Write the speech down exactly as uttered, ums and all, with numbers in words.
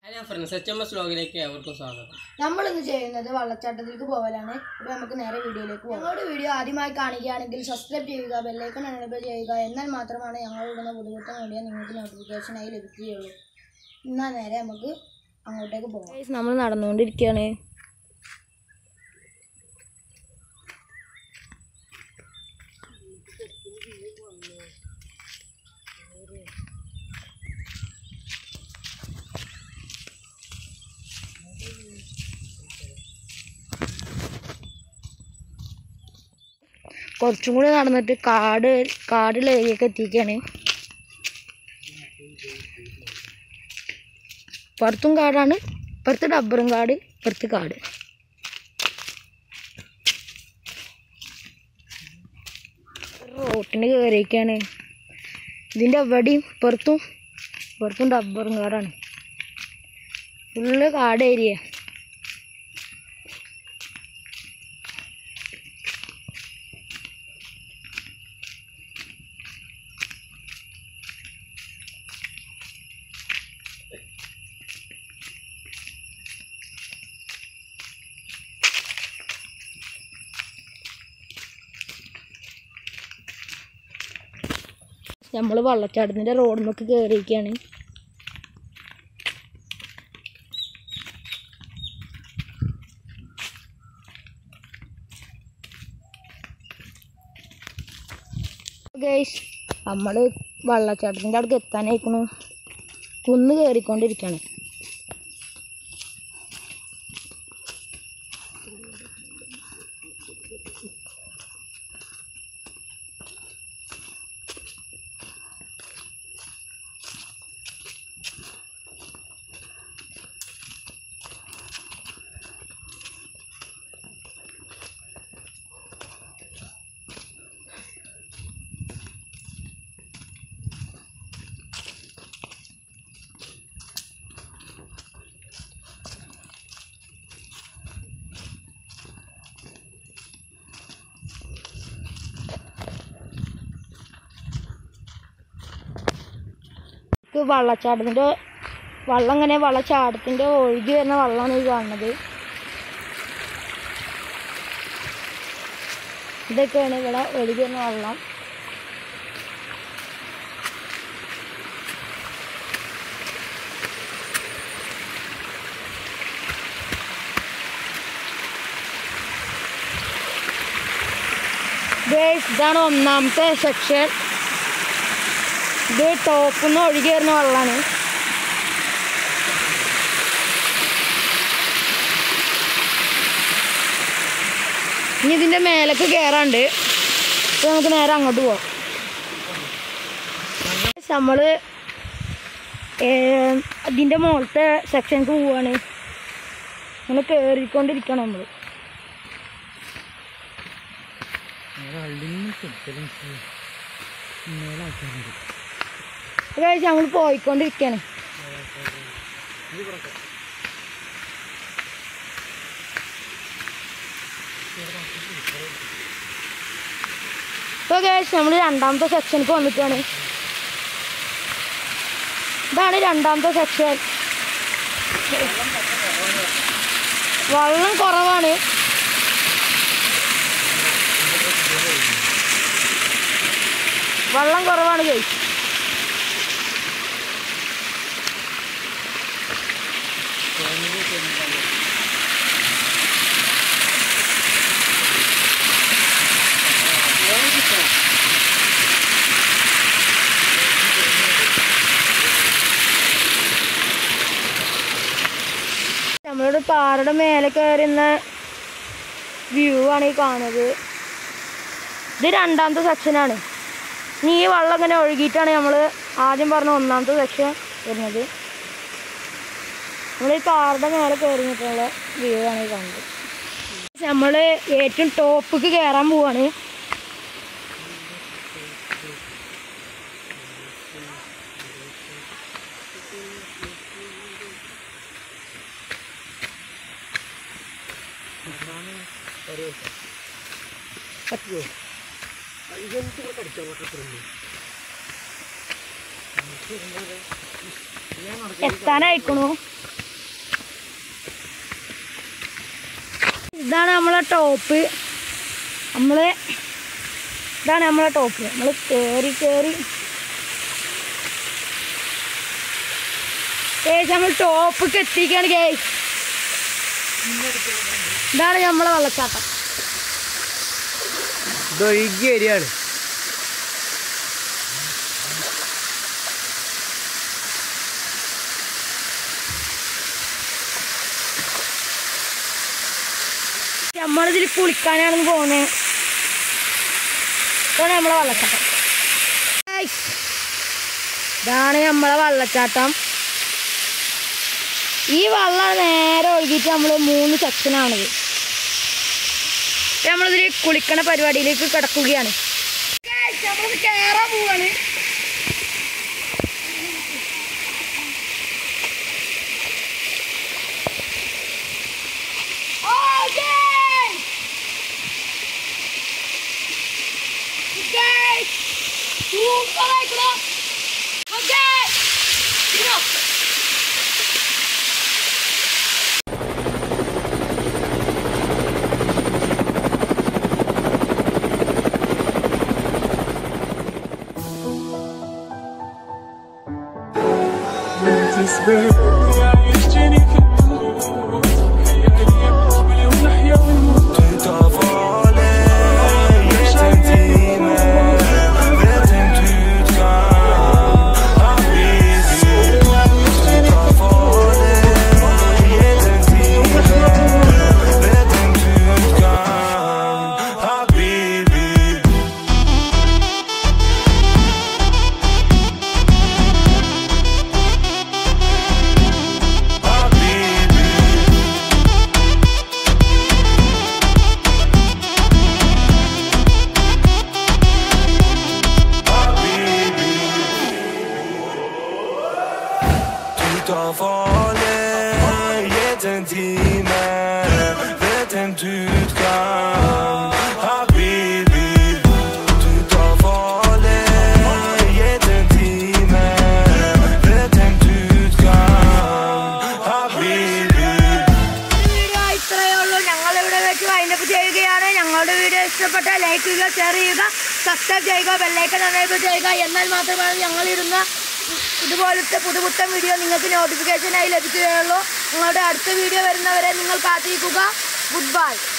Hello friends, H M S vlogിലേക്ക് ഏവർക്കും സ്വാഗതം. നമ്മൾ ഇന്ന് ചെയ്യുന്നത് വെള്ളച്ചാട്ടത്തിലേക്ക് പോകലാണ്. അപ്പോൾ നമുക്ക് നേരെ വീഡിയോയിലേക്ക് പോകാം. ഞങ്ങളുടെ വീഡിയോ ആദ്യമായി കാണുകയാണെങ്കിൽ സബ്സ്ക്രൈബ് ചെയ്യുക, ബെൽ ഐക്കൺ എനേബിൾ ചെയ്യുക. എന്നാൽ മാത്രമാണ് ഞങ്ങൾ ഇടുന്ന പുതുപുത്തൻ വീഡിയോ നിങ്ങൾക്ക് നോട്ടിഫിക്കേഷനായി ലഭിക്കുകയുള്ളൂ. എന്നാൽ നേരെ നമുക്ക് അങ്ങോട്ടേക്ക് പോകാം. നമ്മൾ നടന്നുകൊണ്ടിരിക്കുകയാണ്. കുറച്ചും കൂടി നടന്നിട്ട് കാട് കാടുള്ള ഏരിയയൊക്കെ എത്തിക്കുകയാണ്. പുറത്തും കാടാണ്, ഇപ്പുറത്ത് ഡബ്ബറും കാട്, ഇപ്പുറത്ത് കാട്. റോട്ടിന് കയറിയൊക്കെയാണ്. ഇതിൻ്റെ എവിടെയും പുറത്തും പുറത്തും ഡബ്ബറും കാടാണ്. ഫുള്ള് കാട് ഏരിയ. നമ്മൾ വെള്ളച്ചാട്ടത്തിൻ്റെ റോഡിലേക്ക് കയറിയിരിക്കുകയാണ്. ഗൈസ്, നമ്മൾ വെള്ളച്ചാട്ടത്തിൻ്റെ അടുത്ത് എത്താനായിരിക്കണു. കുന്ന് കയറിക്കൊണ്ടിരിക്കുകയാണ്. വെള്ളച്ചാട്ടത്തിൻ്റെ വെള്ളം ഇങ്ങനെ വെള്ളച്ചാട്ടത്തിൻ്റെ ഒഴുകി വരുന്ന വെള്ളമാണ് ഈ കാണുന്നത്. ഇതൊക്കെയാണ് ഇവിടെ ഒഴുകി വരുന്ന വെള്ളം. ഇതാണ് ഒന്നാമത്തെ സെക്ഷൻ. ഇത് ടോപ്പിൽ നിന്ന് ഒഴുകി വരുന്ന വെള്ളമാണ്. ഇനി ഇതിൻ്റെ മേലേക്ക് കയറാണ്ട്. അപ്പോൾ നമുക്ക് നേരെ അങ്ങോട്ട് പോവാം. നമ്മൾ അതിൻ്റെ മുകളിലത്തെ സെക്ഷനിലേക്ക് പോവുകയാണ്. അങ്ങനെ കയറിക്കൊണ്ടിരിക്കണം നമ്മൾ. കഴിച്ച് ഞങ്ങൾ പോയിക്കൊണ്ടിരിക്കുകയാണ്. ഇപ്പോൾ കഴിച്ച് നമ്മൾ രണ്ടാമത്തെ സെക്ഷനിലേക്ക് വന്നിട്ടാണ്. ഇതാണ് രണ്ടാമത്തെ സെക്ഷൻ. വെള്ളം കുറവാണ്. വെള്ളം കുറവാണ് കഴിച്ച്. നമ്മളോട് പാറയുടെ മേലെ കയറുന്ന വ്യൂ ആണ് ഈ കാണുന്നത്. ഇത് രണ്ടാമത്തെ സെക്ഷനാണ്. ഇനി ഈ വെള്ളം ഇങ്ങനെ ഒഴുകിയിട്ടാണ് നമ്മൾ ആദ്യം പറഞ്ഞ ഒന്നാമത്തെ സെക്ഷൻ വരുന്നത്. നമ്മൾ ഈ പാറയുടെ മേലെ കയറിയിട്ടുള്ള വ്യൂ ആണ് ഈ കാണുന്നത്. നമ്മൾ ഏറ്റവും ടോപ്പിക്ക് കയറാൻ പോവാണ്. എത്താനായിക്കണു. ഇതാണ് നമ്മളെ ടോപ്പ്. നമ്മൾ ഇതാണ് നമ്മളെ ടോപ്പ്. നമ്മൾ കയറി കയറി ഗൈസ് നമ്മൾ ടോപ്പൊക്കെ എത്തിക്കുകയാണ് ഗൈസ്. ഇതാണ് നമ്മളെ വെള്ളച്ചാട്ടം. ഇതൊഴുകിയ ഏരിയയാണ്. നമ്മളിതിൽ കുളിക്കാനാണെന്ന് പോകുന്നത്. ഇതാണ് നമ്മളെ വെള്ളച്ചാട്ടം. ഇതാണ് നമ്മളെ വെള്ളച്ചാട്ടം. ഈ വെള്ളം നേരെ ഒഴുകിയിട്ട് നമ്മൾ മൂന്ന് സെക്ഷനാണിത്. നമ്മളിതിൽ കുളിക്കണ പരിപാടിയിലേക്ക് കിടക്കുകയാണ്. നമ്മളിത് കയറാൻ പോവാണ്. ഞങ്ങളുടെ വീഡിയോ ഇഷ്ടപ്പെട്ടാൽ ലൈക്ക് ചെയ്യുക, ഷെയർ ചെയ്യുക, സബ്സ്ക്രൈബ് ചെയ്യുക, ബെല്ലൈക്കൺ എനേബിൾ ചെയ്യുക. എന്നാൽ മാത്രമാണ് ഞങ്ങളിടുന്ന ഇതുപോലത്തെ പുതുപുത്തൻ വീഡിയോ നിങ്ങൾക്ക് നോട്ടിഫിക്കേഷനായി ലഭിക്കുകയുള്ളൂ. നിങ്ങളുടെ അടുത്ത വീഡിയോ വരുന്നവരെ നിങ്ങൾ കാത്തിരിക്കുക. Good by.